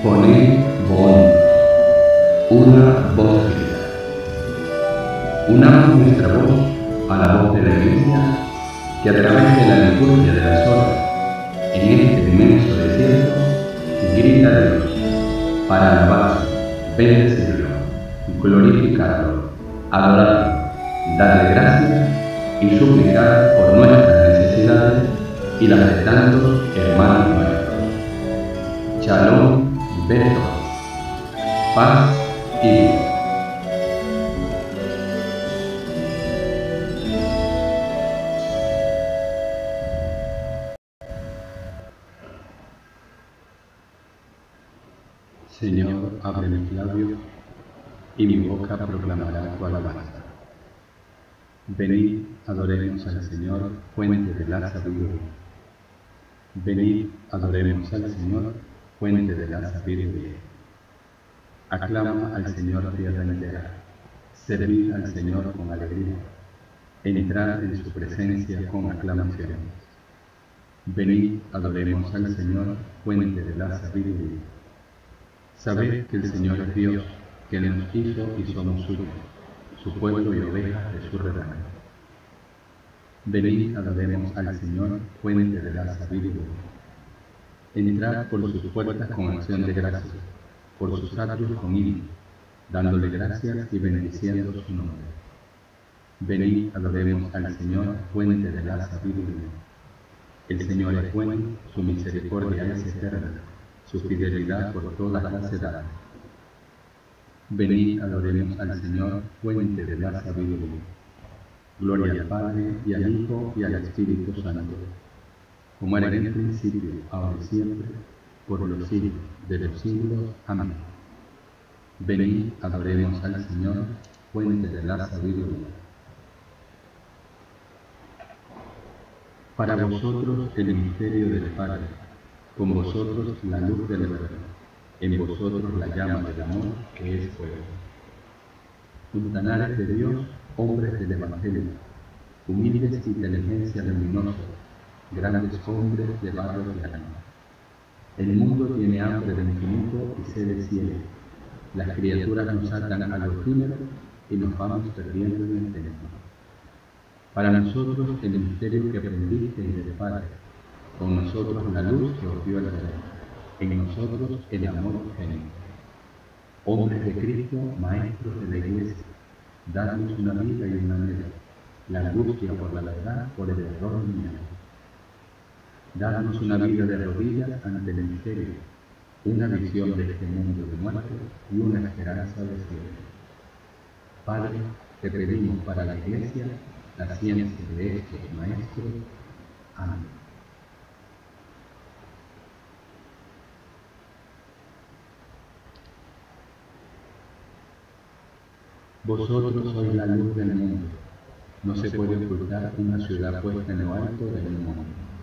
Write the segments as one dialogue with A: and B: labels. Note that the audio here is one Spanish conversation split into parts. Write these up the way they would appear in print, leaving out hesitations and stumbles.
A: Poned bonus, una voz fiel. Unamos nuestra voz a la voz de la Iglesia, que a través de la liturgia de las horas, en este inmenso desierto, grita a Dios para alabarlo, bendecirlo, glorificarlo, adorarlo, darle gracias y suplicar por nuestras necesidades y las de tantos hermanos nuestros. Shalom, Beto, paz y vida. Señor, abre mis labios y mi boca proclamará tu alabanza. Venid, adoremos al Señor, fuente de la sabiduría. Venid, adoremos al Señor, fuente de la sabiduría. Aclama al Señor tierra entera, servid al Señor con alegría, entrad en su presencia con aclamaciones. Venid, adoremos al Señor, fuente de la sabiduría. Sabed que el Señor es Dios, que nos hizo y somos suyos, su pueblo y ovejas de su rebaño. Venid, adoremos al Señor, fuente de la sabiduría. Entrad por sus puertas con acción de gracias, por sus atrios con himno, dándole gracias y bendiciendo su nombre. Venid, adoremos al Señor, fuente de la sabiduría. El Señor es bueno, su misericordia es eterna, su fidelidad por todas las edades. Venid, adoremos al Señor, fuente de la sabiduría. Gloria al Padre, y al Hijo, y al Espíritu Santo, como era en el principio, ahora y siempre, por los siglos de los siglos. Amén. Venid, adoremos al Señor, fuente de la sabiduría. Para vosotros el misterio del Padre, con vosotros la luz del verbo, en vosotros la llama del amor que es fuego. Puntanares de Dios, hombres del Evangelio, humildes inteligencia luminosa, grandes hombres de barro y alma. El mundo tiene hambre de infinito y sed de cielo. Las criaturas nos atan a lo efímero y nos vamos perdiendo en el tiempo. Para nosotros el misterio que aprendisteis del Padre, con nosotros la luz que os dio el Rey, en nosotros el amor genuino. Hombres de Cristo, maestros de la Iglesia, dadnos una vida y una anhelo, la angustia por la verdad, por el error y miedo. Dadnos una vida de rodillas ante el misterio, una visión de este mundo de muerte y una esperanza de cielo. Padre, te pedimos para la Iglesia la ciencia de estos maestros. Amén. Vosotros sois la luz del mundo. No se puede ocultar una ciudad puesta en lo alto del mundo.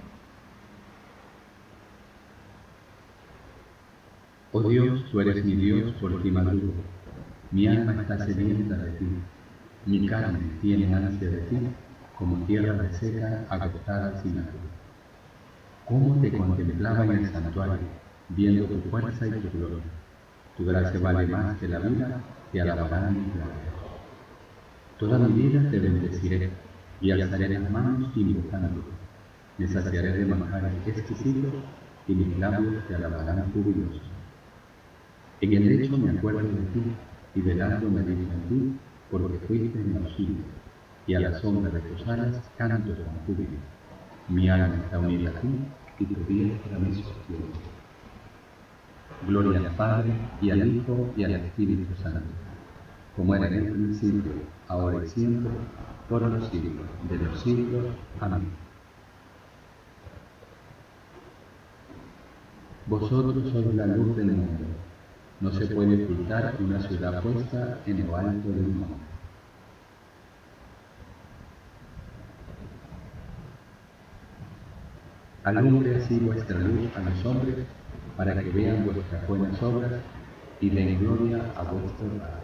A: Oh Dios, tú eres mi Dios, por ti madrugo. Mi alma está sedienta de ti. Mi carne tiene ansia de ti, como tierra reseca, agotada sin agua. ¿Cómo te contemplaba en el santuario, viendo tu fuerza y tu gloria? Tu gracia vale más que la vida, te alabarán mis labios. Toda mi vida te bendeciré, y alzaré las manos invocándote. Me saciaré de manjares exquisitos, y mis labios te alabarán jubilosos. En el lecho me acuerdo de ti, y velando me digo en ti, porque fuiste mi auxilio, y a la sombra de tus alas canto con júbilo. Mi alma está unida a ti, y tu diestra me sostiene. Gloria al Padre, y al Hijo, y al Espíritu Santo, como era en el principio, ahora y siempre, por los siglos de los siglos. Amén. Vosotros sois la luz del mundo. No se puede ocultar una ciudad puesta en lo alto del monte. Alumbre así vuestra luz a los hombres, para que vean vuestras buenas obras y den gloria a vuestro Padre.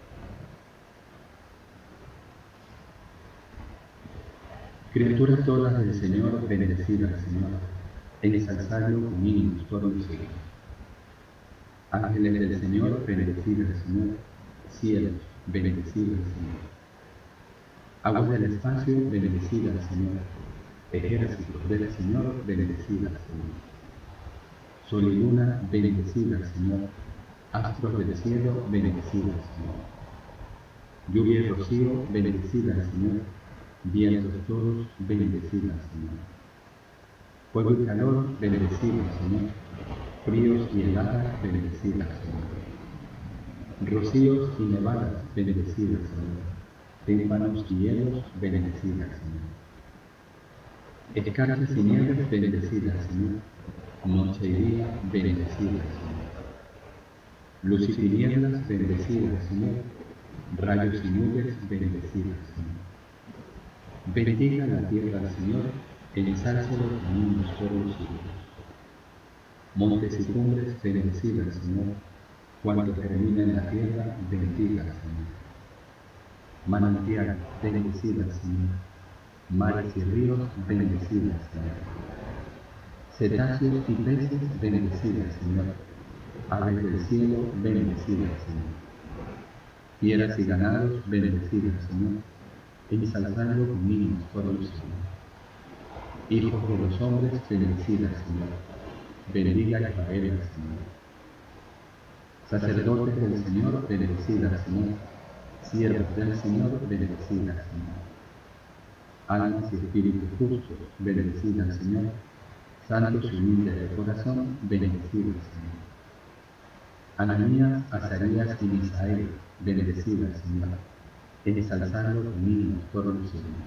A: Criaturas todas del Señor, bendecid al Señor, ensalzadlo con himnos todos los siglos. Ángeles del Señor, bendecid al Señor. Cielos, bendecid al Señor. Aguas del espacio, bendecid al Señor. Ejércitos del Señor, bendecid al Señor. Sol y luna, bendecid al Señor. Astros del cielo, bendecid al Señor. Lluvia y rocío, bendecid al Señor. Vientos todos, bendecid al Señor. Fuego y calor, bendecid al Señor. Fríos y heladas, bendecid al Señor. Rocíos y nevadas, bendecid al Señor. Témpanos y hielos, bendecid al Señor. Escarchas y nieves, bendecid al Señor. Noche y día, bendecid al Señor. Luz y tinieblas, bendecid al Señor. Rayos y nubes, bendecid al Señor. Bendiga la tierra al Señor, ensalce los caminos por los siglos. Montes y cumbres, bendecid al Señor. Cuanto termina en la tierra, bendiga al Señor. Manantial, bendecid al Señor. Mares y ríos, bendecid al Señor. Cetáceos y peces, bendecid al Señor. Aves del cielo, bendecid al Señor. Fieras y ganados, bendecid al Señor. Ensalzando con himnos por los siglos. Hijos de los hombres, bendecid al Señor. Bendiga Israel al Señor. Sacerdotes del Señor, bendecid al Señor. Siervos del Señor, bendecid al Señor. Almas y espíritus justos, bendecid al Señor. Santos y humildes de corazón, bendecid al Señor. Ananías, Azarías y Misael, bendecid al Señor. Ensalzando con himnos por los siglos.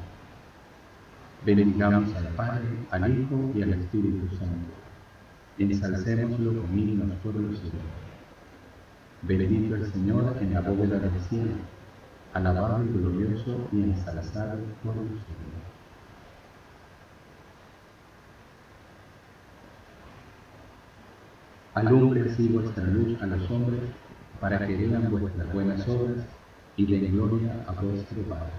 A: Bendigamos al Padre, al Hijo y al Espíritu Santo. Ensalcémoslo con himnos por los siglos. Bendito el Señor en la bóveda del cielo, alabado y glorioso y ensalzado por los siglos. Alumbre así vuestra luz a los hombres, para que vean vuestras buenas obras y den gloria a vuestro Padre.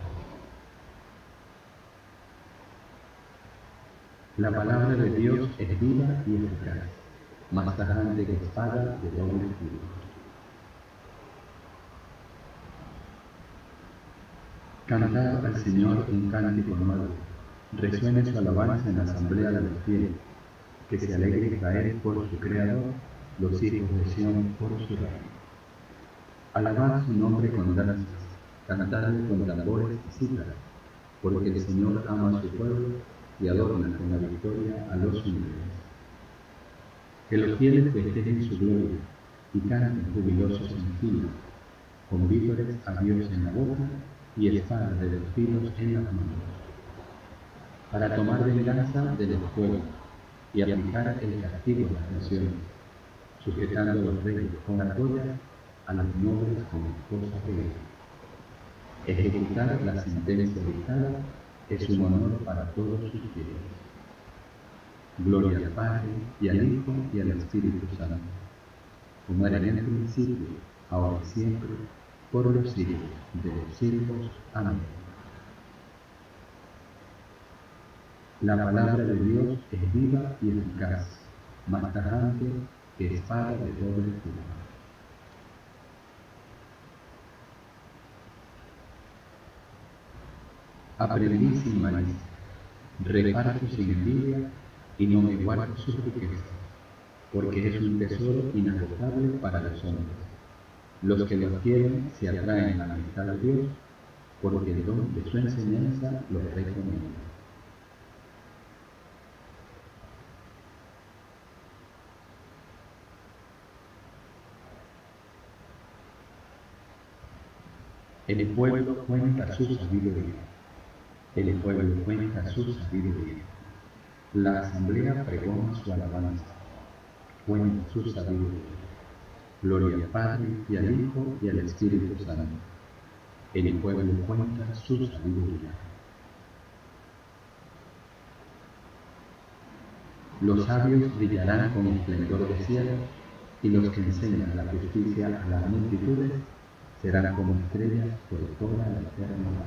A: La palabra de Dios es viva y eficaz, más tajante que espada de doble filo. Cantad al Señor un cántico nuevo, resuene su alabanza en la asamblea de los fieles, que se alegre Israel por su Creador, los hijos de Sión por su Rey. Alabad su nombre con danzas, cantadle con tambores y cítaras, porque el Señor ama a su pueblo y adorna con la victoria a los humildes. Que los fieles festejen su gloria y canten jubilosos en fila, con vítores a Dios en la boca y espadas de dos filos en las manos, para tomar venganza de los pueblos y aplicar el castigo a las naciones, sujetando a los reyes con argollas, a los nobles con esposas de guerra. Ejecutar la sentencia dictada es un honor para todos sus fieles. Gloria al Padre, y al Hijo, y al Espíritu Santo, como era en el principio, ahora y siempre, por los siglos de los siglos. Amén. La palabra de Dios es viva y eficaz, más tajante que espada de doble filo. Aprendí sin malicia, reparto sin envidia y no me guardo sus riquezas, porque es un tesoro inagotable para los hombres. Los que lo quieren se atraen a la amistad de Dios, porque el don de su enseñanza los recomienda. El pueblo cuenta su sabiduría. El pueblo cuenta su sabiduría. La asamblea pregona su alabanza. Cuenta su sabiduría. Gloria al Padre, y al Hijo, y al Espíritu Santo. El pueblo cuenta su sabiduría. Los sabios brillarán con esplendor de cielo, y los que enseñan la justicia a las multitudes serán como estrellas por toda la eternidad.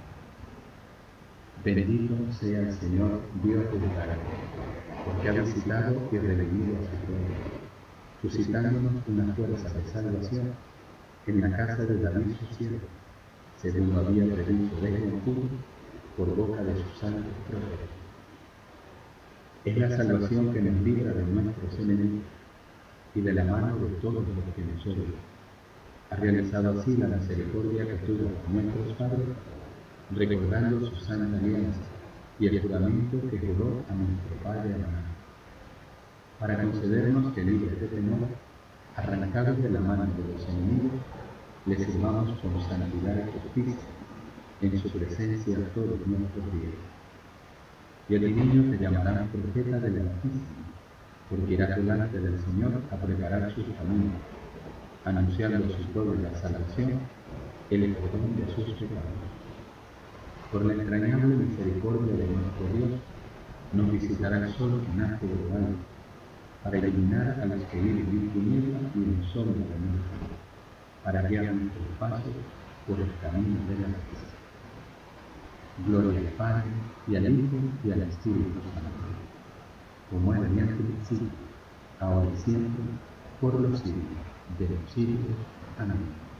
A: Bendito sea el Señor, Dios de Israel, porque ha visitado y redimido a su pueblo. suscitándonos una fuerza de salvación en la casa de David su siervo, según lo había predicho desde el futuro por boca de sus santos profetas. Es la salvación que nos libra de nuestros enemigos y de la mano de todos los que nos odian. Ha realizado así la misericordia que tuvo con nuestros padres, recordando su santa alianza y el juramento que juró a nuestro padre Abraham, para concedernos que, libres de temor, arrancados de la mano de los enemigos, le sirvamos con santidad y justicia en su presencia todos nuestros días. Y a ti, niño, te llamarán profeta del Altísimo, porque irás delante del Señor a preparar sus caminos, anunciando a su pueblo la salvación, el perdón de sus pecados. Por la entrañable misericordia de nuestro Dios, nos visitará solo un ángel de lo alto, para iluminar a los que viven en tinieblas y en sombra de muerte, para guiar nuestros pasos por el camino de la justicia. Gloria al Padre, y al Hijo, y al Espíritu Santo, como era en el principio, ahora y siempre, por los siglos de los siglos. Amén.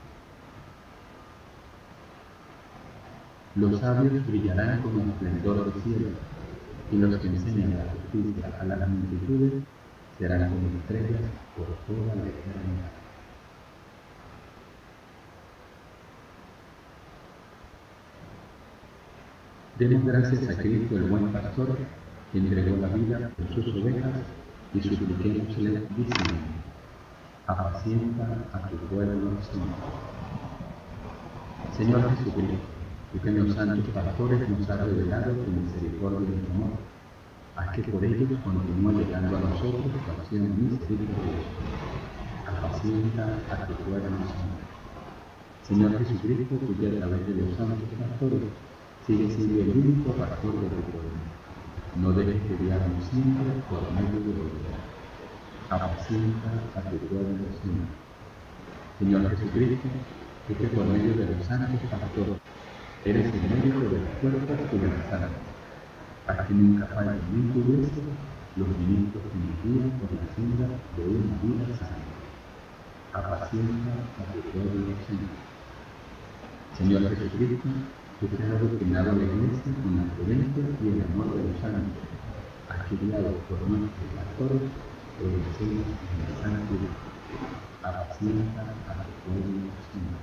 A: Los sabios brillarán como esplendor del cielo, y los que enseñan la justicia a las multitudes serán como estrellas por toda la eternidad. Demos gracias a Cristo, el buen pastor, que entregó la vida por sus ovejas, y supliquémosle diciendo: apacienta a tu pueblo, Señor. Señor Jesucristo, tú que en los santos pastores nos has revelado tu misericordia y tu amor, haz que por ellos continúe llegando a nosotros tu acción misericordiosa. Apacienta a tu pueblo, Señor. Señor Jesucristo, tú que a través de los santos pastores sigue siendo el único pastor de tu pueblo. No dejes de guiarnos siempre por medio de ellos. Apacienta a tu pueblo, Señor. Señor Jesucristo, tú que por medio de los santos pastores eres el médico de las fuerzas y de las almas, haz que nunca falten ni tu iglesia los ministros que nos guían por la senda de una vida sana. Apacienta a tu pueblo, Señor. Señor Jesucristo, tú que has doctrinado a la Iglesia con la prudencia y el amor de los santos, has guiado por nuestros pastores, progresemos en la santidad. Apacienta a tu pueblo, Señor.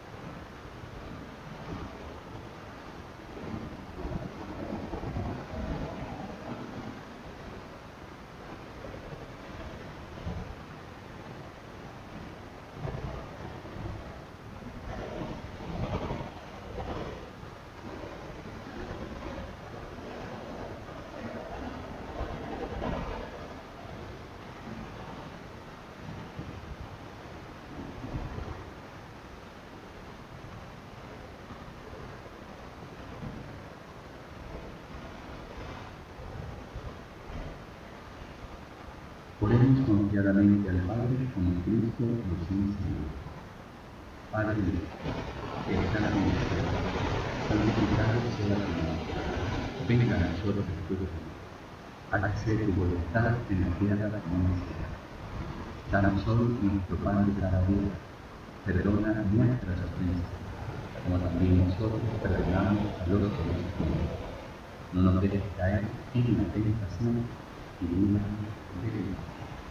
A: Oremos confiadamente al Padre como Cristo nos enseñó. Padre nuestro, que estás en el cielo, santificado sea tu nombre. Venga a nosotros tu reino. Hágase tu voluntad en la tierra como en el cielo. Danos hoy nuestro pan de cada día. Perdona nuestras ofensas, como también nosotros perdonamos a los que nos ofenden. No nos dejes caer en la tentación y líbranos del mal.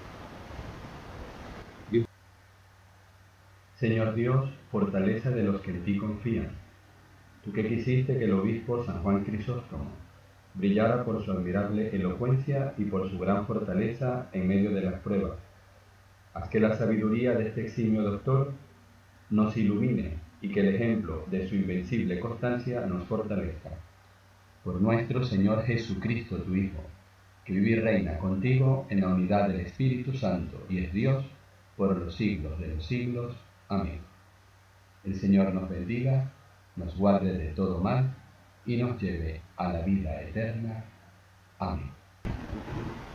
B: Señor Dios, fortaleza de los que en ti confían, tú que quisiste que el obispo San Juan Crisóstomo brillara por su admirable elocuencia y por su gran fortaleza en medio de las pruebas, haz que la sabiduría de este eximio doctor nos ilumine y que el ejemplo de su invencible constancia nos fortalezca. Por nuestro Señor Jesucristo, tu Hijo, que vive y reina contigo en la unidad del Espíritu Santo y es Dios por los siglos de los siglos. Amén. El Señor nos bendiga, nos guarde de todo mal y nos lleve a la vida eterna. Amén.